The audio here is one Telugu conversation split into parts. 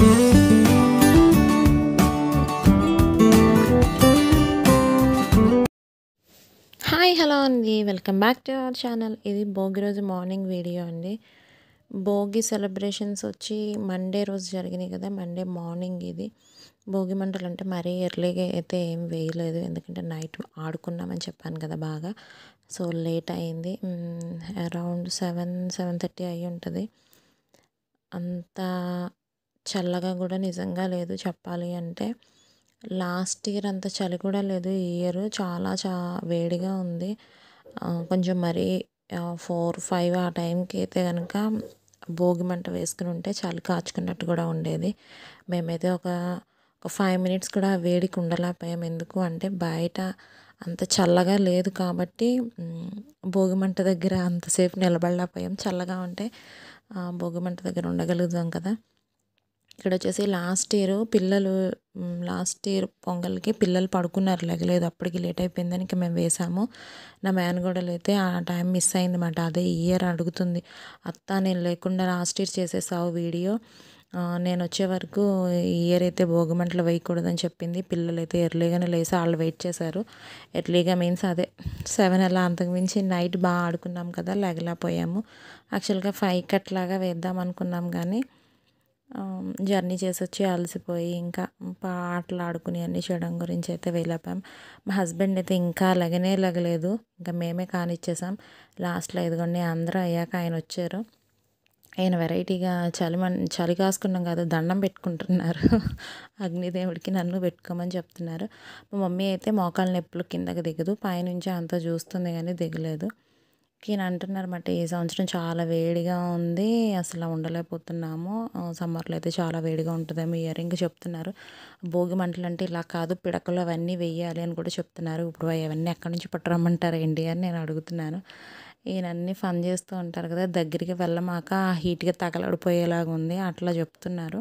హాయ్ హలో అండి, welcome back to our channel. ఇది భోగి రోజు మార్నింగ్ వీడియో అండి. భోగి సెలబ్రేషన్స్ వచ్చి మండే రోజు జరిగినాయి కదా, మండే మార్నింగ్ ఇది. భోగి మంటలు అంటే మరీ ఎర్లీగా అయితే ఏం వేయలేదు, ఎందుకంటే నైట్ ఆడుకున్నామని చెప్పాను కదా బాగా. సో లేట్ అయింది, అరౌండ్ 7-7:30 అయ్యి ఉంటుంది. అంత చల్లగా కూడా నిజంగా లేదు చెప్పాలి అంటే. లాస్ట్ ఇయర్ అంత చలి కూడా లేదు, ఈ ఇయర్ చాలా వేడిగా ఉంది. కొంచెం మరీ 4-5 ఆ టైంకి అయితే కనుక భోగి మంట వేసుకుని ఉంటే చలి కాచుకున్నట్టు కూడా ఉండేది. మేమైతే ఒక 5 మినిట్స్ కూడా వేడికి ఉండలేకపోయాం. ఎందుకు అంటే బయట అంత చల్లగా లేదు కాబట్టి భోగి మంట దగ్గర అంతసేపు నిలబడలేకపోయాం. చల్లగా ఉంటే భోగి మంట దగ్గర ఉండగలుగుతాం కదా. ఇక్కడ వచ్చేసి లాస్ట్ ఇయర్ పొంగల్కి పిల్లలు పడుకున్నారు, లేగలేదు. అప్పటికి లేట్ అయిపోయిందని ఇంకా మేము వేసాము. నా మేనగోడలు అయితే ఆ టైం మిస్ అయిందన్నమాట. అదే ఈ ఇయర్ అడుగుతుంది, అత్త నేను లేకుండా లాస్ట్ ఇయర్ చేసేసావు వీడియో, నేను వచ్చే వరకు ఈ ఇయర్ అయితే భోగి మంటలు వేయకూడదని చెప్పింది. పిల్లలు అయితే ఎర్లీగానే లేసి వాళ్ళు వెయిట్ చేశారు. ఎర్లీగా మీన్స్ అదే 7 అలా. అంతకుమించి నైట్ బాగా ఆడుకున్నాం కదా, లేగలేకపోయాము. యాక్చువల్గా 5 అట్లాగా వేద్దాం అనుకున్నాం, కానీ జర్నీ చేసి వచ్చి అలసిపోయి ఇంకా ఆటలు ఆడుకుని అన్నీ చేయడం గురించి అయితే వెళ్ళాం. మా హస్బెండ్ అయితే ఇంకా లెగలేదు, ఇంకా మేమే కానిచ్చేసాం. లాస్ట్లో ఇదిగోండి అందరూ అయ్యాక ఆయన వచ్చారు. ఆయన వెరైటీగా చలి కాసుకున్నాం కాదు, దండం పెట్టుకుంటున్నారు అగ్నిదేవుడికి. నన్ను పెట్టుకోమని చెప్తున్నారు. మా మమ్మీ అయితే మోకాళ్ళ నొప్పులు కిందకి దిగదు, పైనుంచి అంతా చూస్తుంది కానీ దిగలేదు. ఈయన అంటున్నారన్నమాట, ఈ సంవత్సరం చాలా వేడిగా ఉంది, అసలు ఉండలేకపోతున్నాము, సమ్మర్లో అయితే చాలా వేడిగా ఉంటుందేమో ఇయర్. ఇంకా చెప్తున్నారు భోగి మంటలు అంటే ఇలా కాదు, పిడకలు అవన్నీ వేయాలి అని కూడా చెప్తున్నారు. ఇప్పుడు అవన్నీ ఎక్కడి నుంచి పట్టురమ్మంటారు ఏంటి అని నేను అడుగుతున్నాను. ఈయన అన్నీ ఫన్ చేస్తూ ఉంటారు కదా, దగ్గరికి వెళ్ళమాక హీట్గా తగలడిపోయేలాగా ఉంది అట్లా చెప్తున్నారు.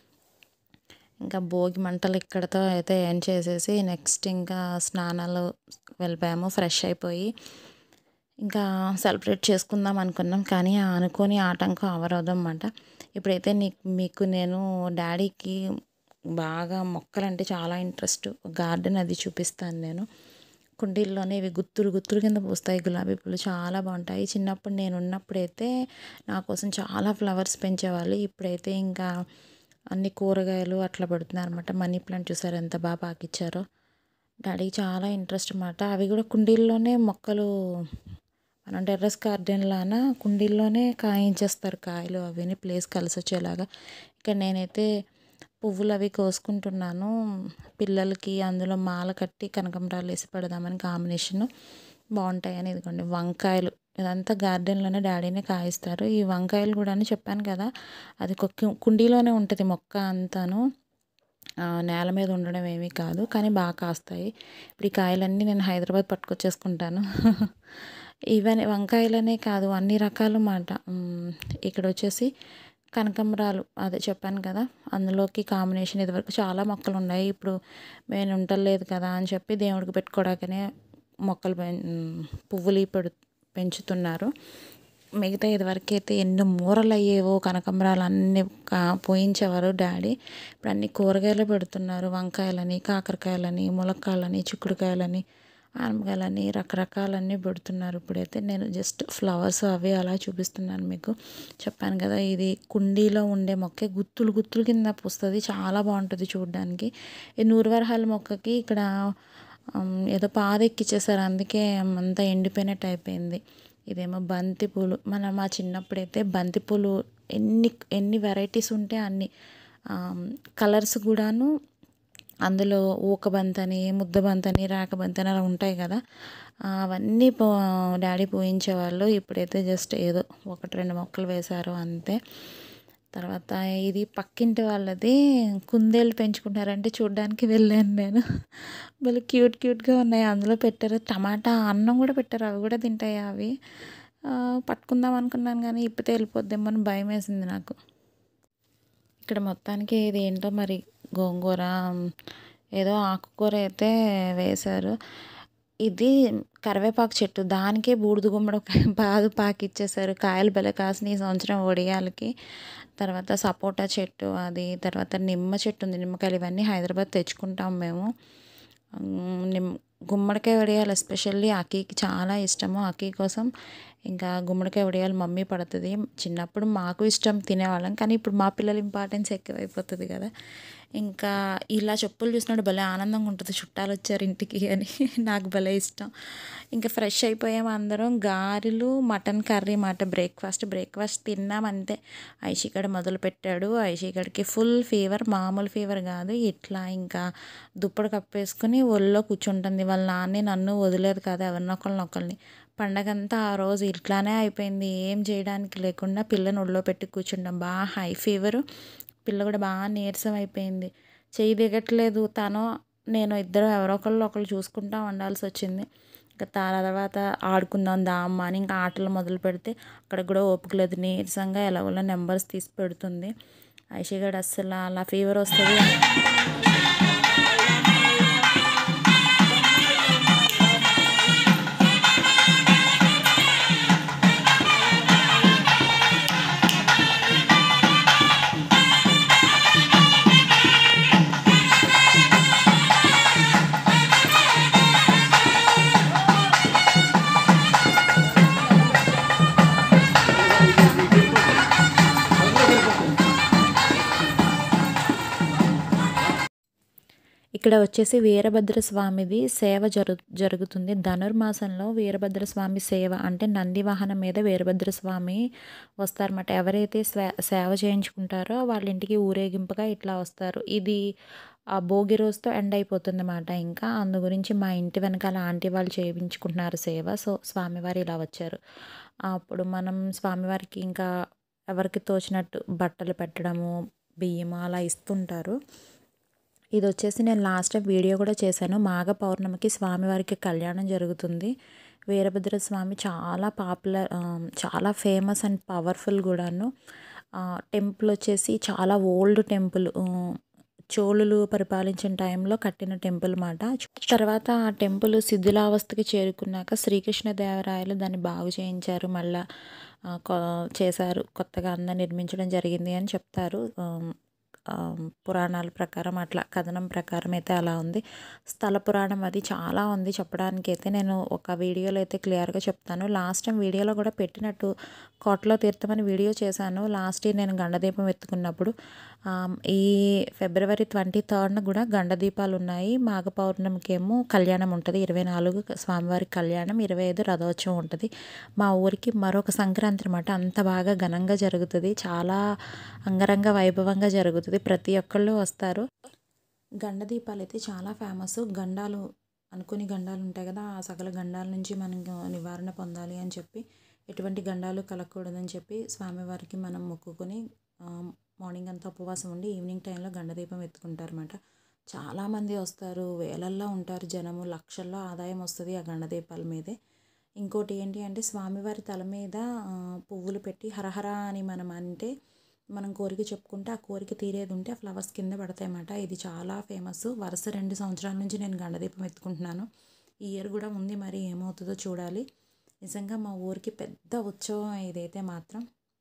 ఇంకా భోగి మంటలు ఇక్కడతో అయితే ఎండ్ చేసేసి నెక్స్ట్ ఇంకా స్నానాలు వెళ్ళిపోయాము. ఫ్రెష్ అయిపోయి ఇంకా సెలబ్రేట్ చేసుకుందాం అనుకున్నాం, కానీ అనుకోని ఆటంకం అవరోధం అన్నమాట. ఇప్పుడైతే మీకు నేను డాడీకి బాగా మొక్కలంటే చాలా ఇంట్రెస్ట్, గార్డెన్ అది చూపిస్తాను నేను. కుండీల్లోనే ఇవి గుత్తులు కింద పూస్తాయి గులాబీ పూలు, చాలా బాగుంటాయి. చిన్నప్పుడు నేను ఉన్నప్పుడైతే నా కోసం చాలా ఫ్లవర్స్ పెంచేవాళ్ళు. ఇప్పుడైతే ఇంకా అన్ని కూరగాయలు అట్లా పెడుతున్నారు అనమాట. మనీ ప్లాంట్ చూసారు ఎంత బాగా పాకిచ్చారో. డాడీకి చాలా ఇంట్రెస్ట్ అన్నమాట. అవి కూడా కుండీల్లోనే మొక్కలు, మనం టెర్రస్ గార్డెన్ లానా కుండీల్లోనే కాయించేస్తారు కాయలు, అవన్నీ ప్లేస్ కలిసి వచ్చేలాగా. ఇక్కడ నేనైతే పువ్వులు అవి కోసుకుంటున్నాను పిల్లలకి, అందులో మాల కట్టి కనకంబరాలు వేసి పెడదామని కాంబినేషన్ బాగుంటాయని. ఇదిగోండి వంకాయలు, ఇదంతా గార్డెన్లోనే డాడీనే కాయిస్తారు. ఈ వంకాయలు కూడా చెప్పాను కదా, అది కుండీలోనే ఉంటుంది మొక్క అంతాను, నేల మీద ఉండడం ఏమీ కాదు, కానీ బాగా కాస్తాయి. ఇప్పుడు ఈ కాయలన్నీ నేను హైదరాబాద్ పట్టుకొచ్చేసుకుంటాను ఈవెన్ వంకాయలనే కాదు అన్ని రకాలు మాట. ఇక్కడ వచ్చేసి కనకంబరాలు, అదే చెప్పాను కదా, అందులోకి కాంబినేషన్ ఇదివరకు చాలా మొక్కలు ఉన్నాయి. ఇప్పుడు నేను ఉండలేదు కదా అని చెప్పి దేవుడికి పెట్టుకోవడానికనే మొక్కలు పువ్వులు పెంచుతున్నారు. మిగతా ఇదివరకు అయితే ఎన్నో మూరలు అయ్యేవో కనకంబరాలు అన్నీ పోయించేవారు డాడీ. ఇప్పుడు అన్ని కూరగాయలు పెడుతున్నారు, వంకాయలని, కాకరకాయలని, ములక్కాయలని, చిక్కుడుకాయలని, ఆనపకాయలని, రకరకాలన్నీ పెడుతున్నారు. ఇప్పుడైతే నేను జస్ట్ ఫ్లవర్స్ అవి అలా చూపిస్తున్నాను మీకు. చెప్పాను కదా, ఇది కుండీలో ఉండే మొక్క గుత్తులు కింద పూస్తుంది, చాలా బాగుంటుంది చూడడానికి. ఈ నూరువరహాల మొక్కకి ఇక్కడ ఏదో పాదెక్కిచ్చేసారు, అందుకే అంతా ఎండిపోయినట్టు అయిపోయింది. ఇదేమో బంతిపూలు. మా చిన్నప్పుడైతే బంతిపూలు ఎన్ని వెరైటీస్ ఉంటే అన్ని కలర్స్ కూడాను, అందులో ఊక బంతని, ముద్ద బంతని, రాక బంతని అలా ఉంటాయి కదా, అవన్నీ డాడీ పూయించేవాళ్ళు. ఇప్పుడైతే జస్ట్ ఏదో 1-2 మొక్కలు వేశారు అంతే. తర్వాత ఇది పక్కింటి వాళ్ళది కుందేళ్ళు పెంచుకుంటారంటే చూడడానికి వెళ్ళాను నేను. భలే క్యూట్గా ఉన్నాయి. అందులో పెట్టారు టమాటా అన్నం కూడా పెట్టారు, అవి కూడా తింటాయి అవి. పట్టుకుందాం అనుకున్నాను కానీ ఇప్పితే వెళ్ళిపోద్దేమో అని భయం వేసింది నాకు. ఇక్కడ మొత్తానికి ఇది ఏంటో మరి, గోంగూర ఏదో ఆకుకూర అయితే వేశారు. ఇది కరివేపాకు చెట్టు. దానికే బూడిద గుమ్మడికాయ పాకిచ్చేసారు. కాయలు భలే కాసినాయి ఈ సంవత్సరం వడియాలకి. తర్వాత సపోటా చెట్టు అది, తర్వాత నిమ్మ చెట్టు ఉంది. నిమ్మకాయలు ఇవన్నీ హైదరాబాద్ తెచ్చుకుంటాం మేము. గుమ్మడికాయ వడియాలు ఎస్పెషల్లీ అక్కీకి చాలా ఇష్టము. అక్కీ కోసం ఇంకా గుమ్మడికాయ వడియాలు మమ్మీ పడుతుంది. చిన్నప్పుడు మాకు ఇష్టం తినేవాళ్ళం, కానీ ఇప్పుడు మా పిల్లల ఇంపార్టెన్స్ ఎక్కువైపోతుంది కదా. ఇంకా ఇలా చెప్పులు చూసినప్పుడు భలే ఆనందంగా ఉంటుంది, చుట్టాలు వచ్చారు ఇంటికి అని. నాకు భలే ఇష్టం. ఇంకా ఫ్రెష్ అయిపోయాము అందరం. గారెలు మటన్ కర్రీ మాట బ్రేక్ఫాస్ట్ తిన్నాం అంతే. ఐషిగడ మొదలుపెట్టాడు. ఐషిగడికి ఫుల్ ఫీవర్, మామూలు ఫీవర్ కాదు. ఇట్లా ఇంకా దుప్పటి కప్పేసుకుని ఒళ్ళో కూర్చుంటుంది. వాళ్ళ నాన్నే నన్ను వదిలేదు కదా ఎవరినొకరిని. పండగంతా ఆ రోజు ఇట్లానే అయిపోయింది. ఏం చేయడానికి లేకుండా పిల్లని ఒళ్ళో పెట్టి కూర్చుంటాం. బాగా హై ఫీవరు, పిల్ల కూడా బాగా నీరసం అయిపోయింది. చెయ్యి దిగట్లేదు. తను నేను ఇద్దరు ఎవరో ఒకళ్ళు చూసుకుంటా ఉండాల్సి వచ్చింది. ఇంకా తర్వాత ఆడుకుందాం దామ్మ అని ఇంకా ఆటలు మొదలు పెడితే అక్కడ కూడా ఓపిక లేదు. నీరసంగా ఎలాగోలా నెంబర్స్ తీసి పెడుతుంది. ఐషిగడ్ అస్సలు అలా ఫీవర్ వస్తుంది. ఇక్కడ వచ్చేసి వీరభద్ర స్వామిది సేవ జరుగుతుంది. ధనుర్మాసంలో వీరభద్ర స్వామి సేవ అంటే నంది వాహనం మీద వీరభద్ర స్వామి వస్తారన్నమాట. ఎవరైతే సేవ చేయించుకుంటారో వాళ్ళ ఇంటికి ఊరేగింపుగా ఇట్లా వస్తారు. ఇది ఆ భోగి రోజుతో ఎండ్ అయిపోతుంది అన్నమాట. ఇంకా అందు గురించి మా ఇంటి వెనకాల ఆంటీ వాళ్ళు చేయించుకుంటున్నారు సేవ. సో స్వామివారు ఇలా వచ్చారు. అప్పుడు మనం స్వామివారికి ఇంకా ఎవరికి తోచినట్టు బట్టలు పెట్టడము, బియ్యము అలా ఇస్తుంటారు. ఇది వచ్చేసి నేను లాస్ట్ టైం వీడియో కూడా చేశాను. మాఘ పౌర్ణమికి స్వామివారికి కళ్యాణం జరుగుతుంది. వీరభద్ర స్వామి చాలా పాపులర్, చాలా ఫేమస్ అండ్ పవర్ఫుల్ కూడాను. టెంపుల్ వచ్చేసి చాలా ఓల్డ్ టెంపుల్, చోళులు పరిపాలించిన టైంలో కట్టిన టెంపుల్ మాట. తర్వాత ఆ టెంపుల్ శిథిలావస్థకి చేరుకున్నాక శ్రీకృష్ణదేవరాయలు దాన్ని బాగు చేయించారు, మళ్ళా చేశారు, కొత్తగా అందరు నిర్మించడం జరిగింది అని చెప్తారు. పురాణాల ప్రకారం అట్లా కథనం ప్రకారం అయితే అలా ఉంది. స్థల పురాణం అది చాలా ఉంది చెప్పడానికి అయితే. నేను ఒక వీడియోలో అయితే క్లియర్గా చెప్తాను. లాస్ట్ టైం వీడియోలో కూడా పెట్టినట్టు కోటలో తీర్థమని వీడియో చేశాను లాస్ట్ ఇయర్ నేను గండదీపం ఎత్తుకున్నప్పుడు. ఈ ఫిబ్రవరి 23న కూడా గండదీపాలు ఉన్నాయి. మాఘ పౌర్ణమికి ఏమో కళ్యాణం ఉంటుంది. 24 స్వామివారి కళ్యాణం, 25 రథోత్సవం ఉంటుంది. మా ఊరికి మరొక సంక్రాంతి అనమాట. అంత బాగా ఘనంగా జరుగుతుంది, చాలా అంగరంగ వైభవంగా జరుగుతుంది. ప్రతి ఒక్కళ్ళు వస్తారు. గండదీపాలు అయితే చాలా ఫేమస్. గండాలు అనుకుని గండాలు ఉంటాయి కదా, ఆ సకల గండాల నుంచి మనం నివారణ పొందాలి అని చెప్పి, ఎటువంటి గండాలు కలగకూడదని చెప్పి స్వామివారికి మనం మొక్కుకొని మార్నింగ్ అంతా ఉపవాసం ఉండి ఈవినింగ్ టైంలో గండదీపం ఎత్తుకుంటారన్నమాట. చాలామంది వస్తారు, వేలల్లో ఉంటారు జనము, లక్షల్లో ఆదాయం వస్తుంది ఆ గండదీపాల మీదే. ఇంకోటి ఏంటి అంటే స్వామివారి తల మీద పువ్వులు పెట్టి హరహర అని మనం అంటే మనం కోరిక చెప్పుకుంటే ఆ కోరిక తీరేది ఉంటే ఆ ఫ్లవర్స్ కింద పడతాయన్నమాట. ఇది చాలా ఫేమస్. వరుస 2 సంవత్సరాల నుంచి నేను గండదీపం ఎత్తుకుంటున్నాను. ఈ ఇయర్ కూడా ఉంది, మరి ఏమవుతుందో చూడాలి. నిజంగా మా ఊరికి పెద్ద ఉత్సవం ఇదైతే మాత్రం.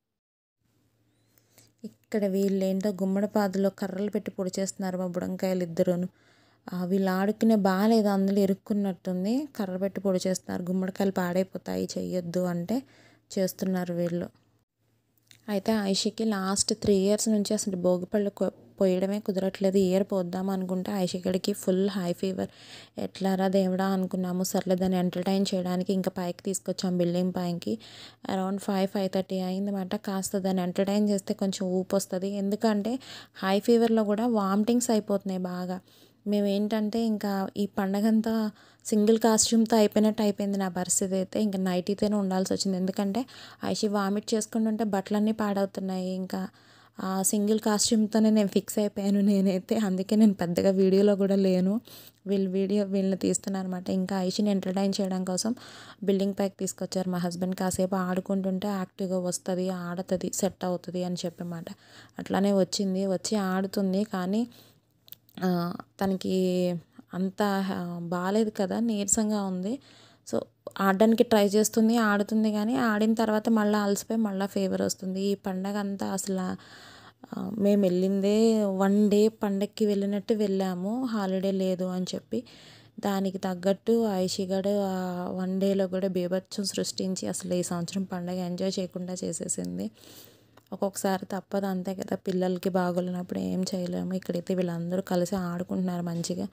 ఇక్కడ వీళ్ళేంటో గుమ్మడి పాదులో కర్రలు పెట్టి పొడి చేస్తున్నారు మా బుడంకాయలు ఇద్దరును. వీళ్ళు ఆడుకునే బాగాలేదు, అందులో ఇరుక్కున్నట్టుంది. కర్ర పెట్టి పొడి చేస్తున్నారు. గుమ్మడికాయలు పాడైపోతాయి చెయ్యొద్దు అంటే చేస్తున్నారు వీళ్ళు. అయితే ఐషికి లాస్ట్ 3 ఇయర్స్ నుంచి అసలు భోగిపళ్ళు పోయడమే కుదరట్లేదు. ఇయర్ పోద్దాం అనుకుంటే ఐషికడికి ఫుల్ హై ఫీవర్. ఎట్లారా దేవుడా అనుకున్నాము. సర్లే దాన్ని ఎంటర్టైన్ చేయడానికి ఇంకా పైకి తీసుకొచ్చాం, బిల్డింగ్ పైకి. అరౌండ్ 5:30 అయిందన్నమాట. కాస్త దాన్ని ఎంటర్టైన్ చేస్తే కొంచెం ఊపు వస్తుంది. ఎందుకంటే హై ఫీవర్లో కూడా వామిటింగ్స్ అయిపోతున్నాయి బాగా. మేము ఏంటంటే ఇంకా ఈ పండగంతా సింగిల్ కాస్ట్యూమ్తో అయిపోయింది నా పరిస్థితి అయితే. ఇంకా నైటీతోనే ఉండాల్సి వచ్చింది. ఎందుకంటే ఐషి వామిట్ చేసుకుంటుంటే బట్టలన్నీ పాడవుతున్నాయి. ఇంకా ఆ సింగిల్ కాస్ట్యూమ్తోనే నేను ఫిక్స్ అయిపోయాను నేనైతే. అందుకే నేను పెద్దగా వీడియోలో కూడా లేను. వీళ్ళని తీస్తున్నాను అనమాట. ఇంకా ఐషిని ఎంటర్టైన్ చేయడం కోసం బిల్డింగ్ పైకి తీసుకొచ్చారు మా హస్బెండ్. కాసేపు ఆడుకుంటుంటే యాక్టివ్గా వస్తుంది, ఆడుతుంది, సెట్ అవుతుంది అని చెప్పమాట. అట్లానే వచ్చి ఆడుతుంది. కానీ తనకి అంత బాలేదు కదా, నీరసంగా ఉంది. సో ఆడడానికి ట్రై చేస్తుంది, ఆడుతుంది, కానీ ఆడిన తర్వాత మళ్ళీ అలసిపోయి మళ్ళీ ఫీవర్ వస్తుంది. ఈ పండగ అంతా అసలు మేము వెళ్ళిందే 1 డే పండగకి వెళ్ళినట్టు వెళ్ళాము, హాలిడే లేదు అని చెప్పి. దానికి తగ్గట్టు ఐషిగడు 1 డేలో కూడా బీభత్సం సృష్టించి అసలు ఈ సంవత్సరం పండగ ఎంజాయ్ చేయకుండా చేసేసింది. ఒక్కొక్కసారి తప్పదు, అంతే కదా, పిల్లలకి బాగోలేనప్పుడు ఏం చేయలేము. ఇక్కడైతే వీళ్ళందరూ కలిసి ఆడుకుంటున్నారు మంచిగా.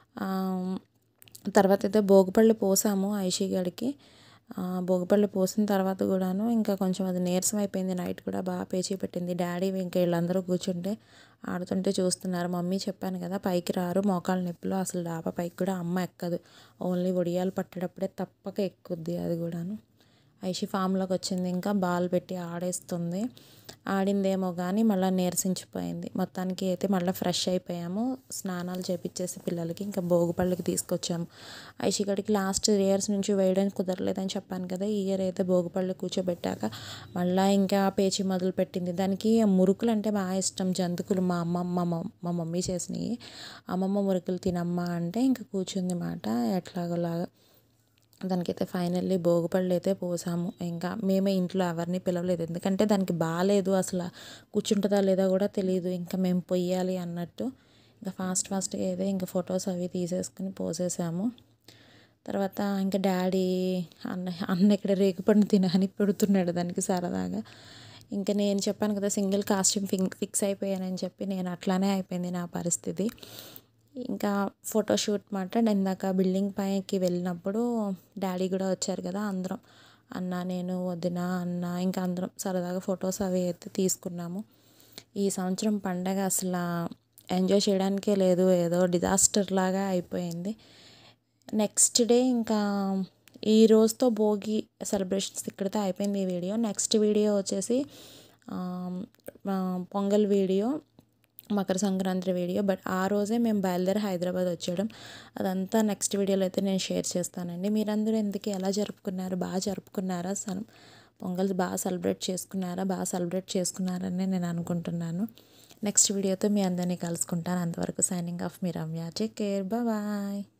తర్వాత అయితే భోగిపళ్ళు పోసాము ఐషిగడికి. భోగిపళ్ళు పోసిన తర్వాత కూడాను ఇంకా కొంచెం అది నీరసం అయిపోయింది. నైట్ కూడా బాగా పేచీ పెట్టింది. డాడీ ఇంకా వీళ్ళందరూ కూర్చుంటే ఆడుతుంటే చూస్తున్నారు. మమ్మీ చెప్పాను కదా పైకి రారు, మోకాళ్ళ నొప్పులు, అసలు డాబా పైకి కూడా అమ్మ ఎక్కదు, ఓన్లీ ఒడియాలు పట్టేటప్పుడే తప్పక ఎక్కుద్ది అది కూడాను. ఐషి ఫామ్లోకి వచ్చింది, ఇంకా బాల్ పెట్టి ఆడేస్తుంది. ఆడిందేమో కానీ మళ్ళీ నీరసించిపోయింది. మొత్తానికి అయితే మళ్ళీ ఫ్రెష్ అయిపోయాము, స్నానాలు చేపించేసి పిల్లలకి ఇంకా భోగిపళ్ళకి తీసుకొచ్చాము. ఐషిగడికి లాస్ట్ ఇయర్స్ నుంచి వేయడానికి కుదరలేదని చెప్పాను కదా, ఈ ఇయర్ అయితే భోగిపళ్ళు కూర్చోబెట్టాక మళ్ళీ ఇంకా పేచి మొదలు పెట్టింది. దానికి మురుకులు అంటే బాగా ఇష్టం, జంతుకులు మా మమ్మీ చేసినవి. అమ్మమ్మ మురుకులు తినమ్మా అంటే ఇంకా కూర్చుంది మాట ఎట్లాగోలాగా. దానికైతే ఫైనల్లీ భోగిపళ్ళు అయితే పోసాము. ఇంకా మేమే ఇంట్లో ఎవరిని పిలవలేదు, ఎందుకంటే దానికి బాగాలేదు, అసలు కూర్చుంటుందా లేదా కూడా తెలియదు. ఇంకా మేము పొయ్యాలి అన్నట్టు ఇంకా ఫాస్ట్గా అయితే ఇంకా ఫొటోస్ అవి తీసేసుకుని పోసేసాము. తర్వాత ఇంకా డాడీ అన్న ఇక్కడ రేగుపండు తినని పెడుతున్నాడు దానికి సరదాగా. ఇంకా నేను చెప్పాను కదా సింగిల్ కాస్ట్యూమ్ ఫిక్స్ అయిపోయానని చెప్పి, నేను అట్లానే అయిపోయింది నా పరిస్థితి. ఇంకా ఫోటోషూట్ మాట, ఇందాక బిల్డింగ్ పైకి వెళ్ళినప్పుడు డాడీ కూడా వచ్చారు కదా, అందరం అన్న, నేను, వదిన, అన్న, ఇంకా అందరం సరదాగా ఫొటోస్ అవి అయితే తీసుకున్నాము. ఈ సంవత్సరం పండగ అసలు ఎంజాయ్ చేయడానికే లేదు, ఏదో డిజాస్టర్ లాగా అయిపోయింది. నెక్స్ట్ డే ఇంకా ఈ రోజుతో భోగి సెలబ్రేషన్స్ ఇక్కడితో అయిపోయింది ఈ వీడియో. నెక్స్ట్ వీడియో వచ్చేసి pongal video, Makar Sankranti video. But ఆ రోజే మేము బయలుదేరి హైదరాబాద్ వచ్చేయడం, అదంతా నెక్స్ట్ వీడియోలో అయితే నేను షేర్ చేస్తానండి. మీరందరూ ఎందుకు ఎలా జరుపుకున్నారు, బాగా జరుపుకున్నారా, పొంగల్ బాగా సెలబ్రేట్ చేసుకున్నారని నేను అనుకుంటున్నాను. నెక్స్ట్ వీడియోతో మీ అందరినీ కలుసుకుంటాను. అంతవరకు సైనింగ్ ఆఫ్, మీ రమ్య. Take care, bye.